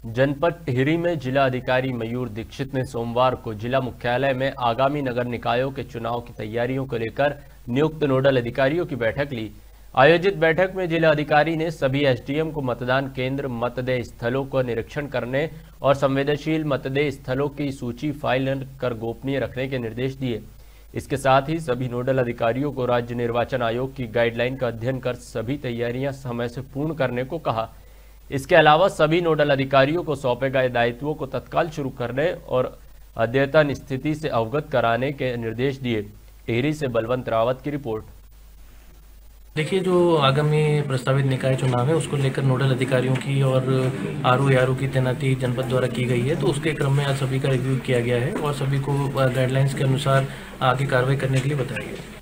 जनपद टिहरी में जिला अधिकारी मयूर दीक्षित ने सोमवार को जिला मुख्यालय में आगामी नगर निकायों के चुनाव की तैयारियों को लेकर नियुक्त नोडल अधिकारियों की बैठक ली। आयोजित बैठक में जिला अधिकारी ने सभी एसडीएम को मतदान केंद्र, मतदेय स्थलों का निरीक्षण करने और संवेदनशील मतदेय स्थलों की सूची फाइल कर गोपनीय रखने के निर्देश दिए। इसके साथ ही सभी नोडल अधिकारियों को राज्य निर्वाचन आयोग की गाइडलाइन का अध्ययन कर सभी तैयारियां समय से पूर्ण करने को कहा। इसके अलावा सभी नोडल अधिकारियों को सौंपे गए दायित्वों को तत्काल शुरू करने और अद्यतन स्थिति से अवगत कराने के निर्देश दिए। टिहरी से बलवंत रावत की रिपोर्ट। देखिए, जो आगामी प्रस्तावित निकाय चुनाव है उसको लेकर नोडल अधिकारियों की और आरओ की तैनाती जनपद द्वारा की गई है, तो उसके क्रम में आज सभी का रिव्यू किया गया है और सभी को गाइडलाइंस के अनुसार आगे कार्रवाई करने के लिए बताया गया है।